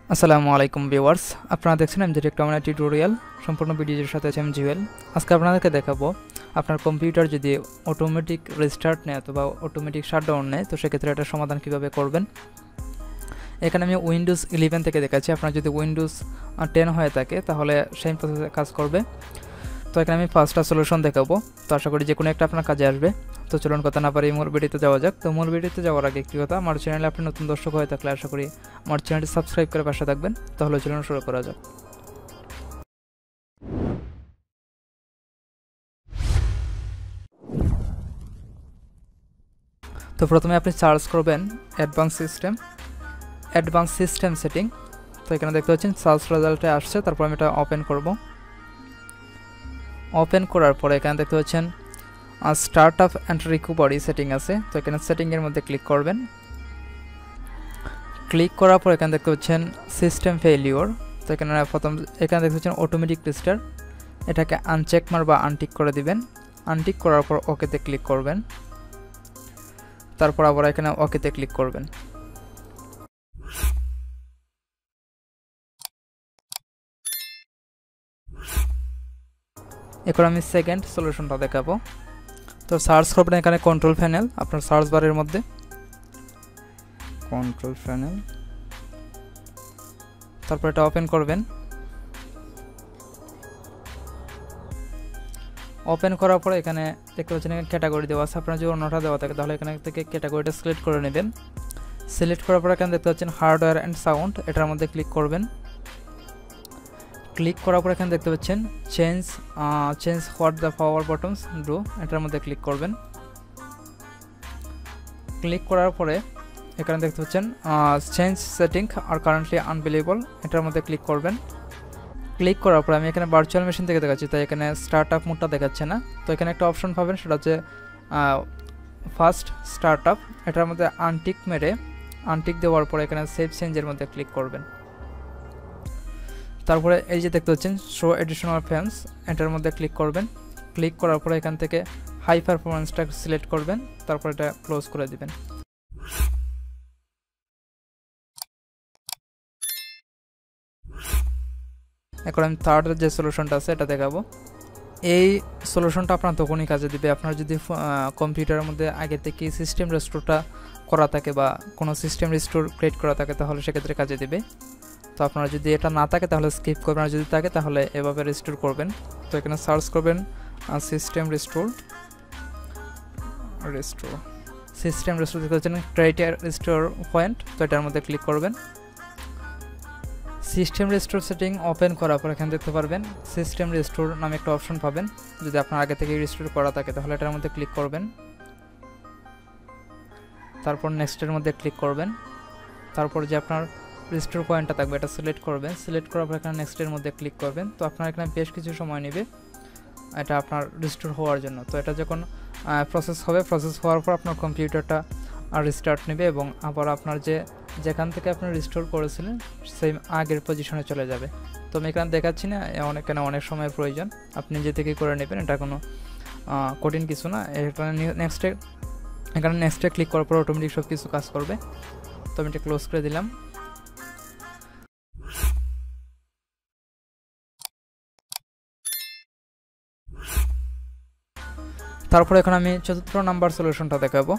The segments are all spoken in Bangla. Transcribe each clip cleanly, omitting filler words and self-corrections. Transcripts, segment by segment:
আসসালামু আলাইকুম ভিউয়ার্স, আপনারা দেখছেন এমজি টেকনোলজি টিউটোরিয়াল। সম্পূর্ণ ভিডিওর সাথে আছে আমি জুয়েল। আজকে আপনাদেরকে দেখাবো আপনার কম্পিউটার যদি অটোমেটিক রিস্টার্ট নেয় অথবা অটোমেটিক শাটডাউন নেয়, তো সেক্ষেত্রে এটার সমাধান কীভাবে করবেন। এখানে আমি উইন্ডোজ 11 থেকে দেখাচ্ছি। আপনার যদি উইন্ডোজ 10 হয়ে থাকে তাহলে সেম প্রসেসে কাজ করবে। তো এখানে আমি ফার্স্টটা সলিউশন দেখাবো, তো আশা করি যে কোনো একটা আপনার কাজে আসবে। তো চলুন কথা না পারি মূল ভিডিওতে যাওয়া যাক। তো মূল ভিডিওতে যাওয়ার আগে একটি কথা, আমার চ্যানেলে আপনি নতুন দর্শক হয়ে থাকলে আশা করি আমার চ্যানেলটি সাবস্ক্রাইব করে পাশে থাকবেন। তাহলে চলুন শুরু করা যাক। তো প্রথমে আপনি সার্চ করবেন অ্যাডভান্স সিস্টেম সেটিং। তো এখানে দেখতে পাচ্ছেন সার্চ রেজাল্টে আসছে। তারপর আমি এটা ওপেন করব। ওপেন করার পরে এখানে দেখতে পাচ্ছেন startup and recovery setting আছে। তো এখানে সেটিংয়ের মধ্যে ক্লিক করবেন। ক্লিক করার পর এখানে দেখতে পাচ্ছেন সিস্টেম ফেলিওর। তো এখানে দেখতে পাচ্ছেন অটোমেটিক রিস্টার্ট, এটাকে আনচেক বা আনটিক করে দিবেন। আনটিক করার পর ওকেতে ক্লিক করবেন। তারপর আবার এখানে ওকেতে ক্লিক করবেন। এখন আমি সেকেন্ড সলিউশনটা দেখাবো। তো সার্চ করবেন এখানে কন্ট্রোল প্যানেল, আপনার সার্চ বারের মধ্যে কন্ট্রোল প্যানেল। তারপর এটা ওপেন করবেন। ওপেন করার পরে এখানে দেখতে পাচ্ছেন এখানে ক্যাটাগরি দেওয়া আছে। আপনার যদি অন্যটা দেওয়া থাকে তাহলে এখানে থেকে ক্যাটাগরিটা সিলেক্ট করে নেবেন। সিলেক্ট করার পরে এখানে দেখতে পাচ্ছেন হার্ডওয়্যার অ্যান্ড সাউন্ড, এটার মধ্যে ক্লিক করবেন। ক্লিক করার পর এখানে দেখতে পাচ্ছেন change what the power buttons do, এটার মধ্যে ক্লিক করবেন। ক্লিক করার পরে এখানে দেখতে পাচ্ছেন চেঞ্জ সেটিং আর কারেন্টলি আনভেলেবল, এটার মধ্যে ক্লিক করবেন। ক্লিক করার পরে আমি এখানে ভার্চুয়াল মেশিন থেকে দেখাচ্ছি, তাই এখানে স্টার্ট আপ মোডটা দেখাচ্ছে না। তো এখানে একটা অপশন পাবেন, সেটা হচ্ছে ফার্স্ট স্টার্ট আপ, এটার মধ্যে আনটিক দেওয়ার পরে এখানে সেভ চেঞ্জের মধ্যে ক্লিক করবেন। তারপরে এই যে দেখতে পাচ্ছেন শো এডিশনাল ফ্যান্স, এটার মধ্যে ক্লিক করবেন। ক্লিক করার পরে এখান থেকে হাই পারফরমেন্সটা সিলেক্ট করবেন। তারপর এটা ক্লোজ করে দিবেন। এখন আমি থার্ড যে সলিউশনটা আছে এটা দেখাবো। এই সলিউশনটা আপনার তখনই কাজে দিবে আপনার যদি কম্পিউটারের মধ্যে আগে থেকে সিস্টেম রেস্টোরটা করা থাকে বা কোনো সিস্টেম রেস্টোর ক্রিয়েট করা থাকে, তাহলে সেক্ষেত্রে কাজে দিবে। তো আপনারা যদি এটা না থাকে তাহলে স্কিপ করবেন, আর যদি থাকে তাহলে এভাবে রেস্টোর করবেন। তো এখানে সার্চ করবেন সিস্টেম রেস্টোর দেখতে পাচ্ছেন ক্রাইটেরিয়া রেস্টোর পয়েন্ট, তো এটার মধ্যে ক্লিক করবেন। সিস্টেম রেস্টোর সেটিং ওপেন করার পর এখানে দেখতে পারবেন সিস্টেম রেস্টোর নামে একটা অপশন পাবেন। যদি আপনার আগে থেকে রেস্টোর করা থাকে তাহলে এটার মধ্যে ক্লিক করবেন। তারপর নেক্সটের মধ্যে ক্লিক করবেন। তারপর যে আপনার রেস্টোর পয়েন্টটা থাকবে এটা সিলেক্ট করবেন। সিলেক্ট করার পর এখানে নেক্সটের মধ্যে ক্লিক করবেন। তো আপনার এখানে বেশ কিছু সময় নেবে এটা আপনার রেস্টোর হওয়ার জন্য। তো এটা যখন প্রসেস হওয়ার পর আপনার কম্পিউটারটা রিস্টার্ট নেবে এবং আবার আপনার যেখান থেকে আপনি রিস্টোর করেছিলেন সেই আগের পজিশনে চলে যাবে। তো আমি এখানে দেখাচ্ছি না, অনেক সময়ের প্রয়োজন, আপনি নিজে থেকে করে নেবেন, এটা কোনো কঠিন কিছু না। এখানে নেক্সটে ক্লিক করার পর অটোমেটিক সব কিছু কাজ করবে। তো আমি এটা ক্লোজ করে দিলাম। তারপর এখন আমি চতুর্থ নাম্বার সলিউশনটা দেখাবো।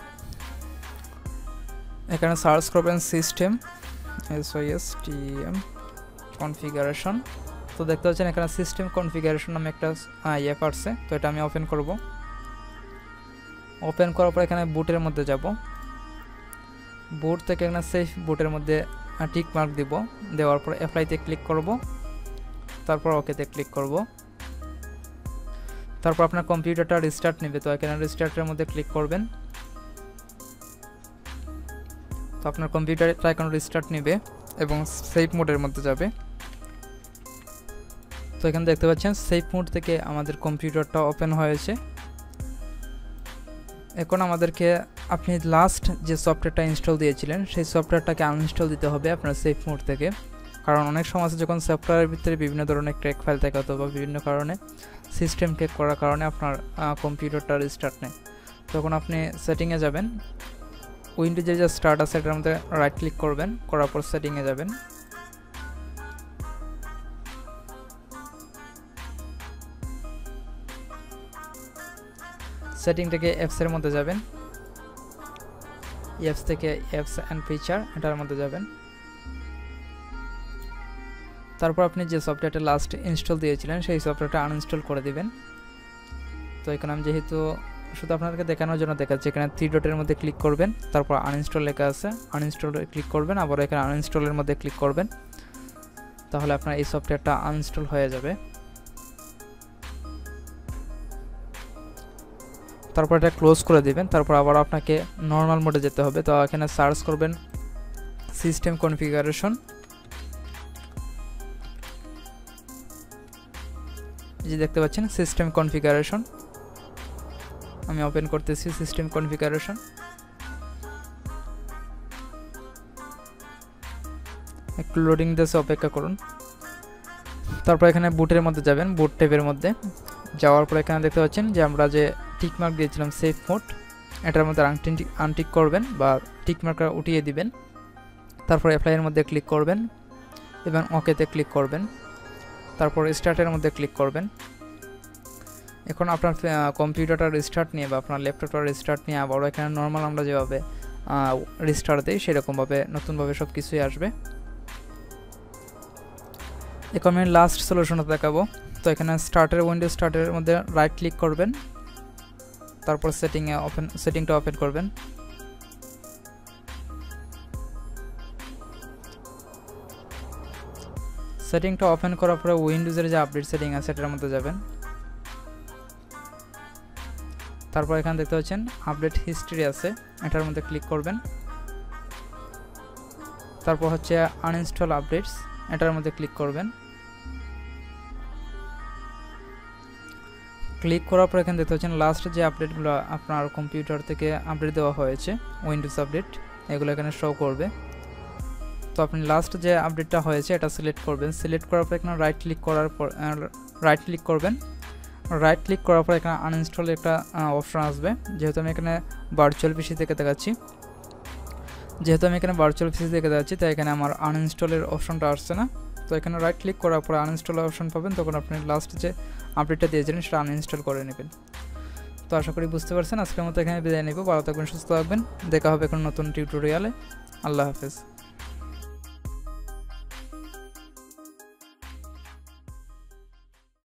এখানে সার্চ করবেন সিস্টেম কনফিগারেশন। তো দেখতে পাচ্ছেন এখানে সিস্টেম কনফিগারেশন নামে একটা অ্যাপ আসছে। তো এটা আমি ওপেন করব। ওপেন করার পর এখানে বুটের মধ্যে যাব। বুট থেকে এখানে সেফ বুটের মধ্যে টিক মার্ক দিব। দেওয়ার পর অ্যাপ্লাইতে ক্লিক করব। তারপর ওকেতে ক্লিক করব। তারপর আপনার কম্পিউটারটা রিস্টার্ট নেবে। তো এখানে রিস্টার্টের মধ্যে ক্লিক করবেন। তো আপনার কম্পিউটারটা এখন রিস্টার্ট নেবে এবং সেভ মোডের মধ্যে যাবে। তো এখানে দেখতে পাচ্ছেন সেভ মোড থেকে আমাদের কম্পিউটারটা ওপেন হয়েছে। এখন আমাদেরকে আপনি লাস্ট যে সফটওয়্যারটা ইনস্টল দিয়েছিলেন সেই সফটওয়্যারটাকে আনইনস্টল দিতে হবে আপনার সেভ মোড থেকে। কারণ অনেক সময় যখন সফটওয়্যারের ভিতরে বিভিন্ন ধরনের ক্র্যাক ফাইল থাকে অথবা বিভিন্ন কারণে সিস্টেম ক্র্যাক করার কারণে আপনার কম্পিউটারটা রিস্টার্ট নেয়, তখন আপনি সেটিংয়ে যাবেন। উইন্ডোজের যে স্টার্ট আছে এটার মধ্যে রাইট ক্লিক করবেন, করার পর সেটিংয়ে যাবেন। সেটিং থেকে অ্যাপসের মধ্যে যাবেন, অ্যাপস থেকে অ্যাপস অ্যান্ড ফিচার এটার মধ্যে যাবেন। তারপর আপনি যে সফটওয়্যারটা লাস্ট ইনস্টল দিয়েছিলেন সেই সফটওয়্যারটা আনইনস্টল করে দিবেন। তো এখানে আমি যেহেতু শুধু আপনাদেরকে দেখানোর জন্য দেখাচ্ছি, এখানে 3 ডটের মধ্যে ক্লিক করবেন, তারপর আনইনস্টল লেখা আছে, আনইনস্টলে ক্লিক করবেন, আবার এখানে আনইনস্টলের মধ্যে ক্লিক করবেন, তাহলে আপনার এই সফটওয়্যারটা আনইনস্টল হয়ে যাবে। তারপর এটা ক্লোজ করে দিবেন। তারপর আবার আপনাকে নর্মাল মোডে যেতে হবে। তো এখানে সার্চ করবেন সিস্টেম কনফিগারেশন, যে দেখতে পাচ্ছেন সিস্টেম কনফিগারেশন, আমি ওপেন করতেছি সিস্টেম কনফিগারেশন। একটু লোডিং দিতে অপেক্ষা করুন। তারপর এখানে বুটের মধ্যে যাবেন, বুট ট্যাবের মধ্যে যাওয়ার পর এখানে দেখতে পাচ্ছেন যে আমরা যে টিক মার্ক দিয়েছিলাম সেফ মোড, এটার মধ্যে আনটিক করবেন বা টিক মার্কটা উঠিয়ে দিবেন। তারপর অ্যাপ্লাইয়ের মধ্যে ক্লিক করবেন এবং ওকেতে ক্লিক করবেন। তারপর স্টার্টের মধ্যে ক্লিক করবেন। এখন আপনার কম্পিউটারটা রিস্টার্ট নিয়ে বা আপনার ল্যাপটপটা রিস্টার্ট নিয়ে আবার এখানে নর্মাল আমরা যেভাবে রিস্টার্ট দিই সেরকমভাবে নতুনভাবে সব কিছুই আসবে। এখন আমি লাস্ট সলিউশনটা দেখাবো। তো এখানে উইন্ডোজ স্টার্টের মধ্যে রাইট ক্লিক করবেন, তারপর সেটিংটা ওপেন করবেন। সেটিংটা ওপেন করার পরে উইন্ডোজের যে আপডেট সেটিং আছে এটার মধ্যে যাবেন। তারপর এখানে দেখতে পাচ্ছেন আপডেট হিস্ট্রি আছে, এটার মধ্যে ক্লিক করবেন। তারপর হচ্ছে আনইনস্টল আপডেটস, এটার মধ্যে ক্লিক করবেন। ক্লিক করার পর এখানে দেখতে পাচ্ছেন লাস্ট যে আপডেটগুলো আপনার কম্পিউটার থেকে আপডেট দেওয়া হয়েছে, উইন্ডোজ আপডেট, এগুলো এখানে শো করবে। তো আপনি লাস্ট যে আপডেটটা হয়েছে এটা সিলেক্ট করবেন। সিলেক্ট করার পর এখানে রাইট ক্লিক করবেন। রাইট ক্লিক করার পর এখানে আনইনস্টল একটা অপশন আসবে। যেহেতু আমি এখানে ভার্চুয়াল পিসি থেকে দেখাচ্ছি, তাই এখানে আমার আনইনস্টলের অপশনটা আসছে না। তো এখানে রাইট ক্লিক করার পর আনইনস্টল অপশন পাবেন, তখন আপনি লাস্ট যে আপডেটটা দিয়েছিলেন সেটা আনইনস্টল করে নেবেন। তো আশা করি বুঝতে পারছেন। আজকের মতো এখানে বিদায় নেব। ভালো থাকবেন, সুস্থ থাকবেন। দেখা হবে এখন নতুন টিউটোরিয়ালে। আল্লাহ হাফেজ।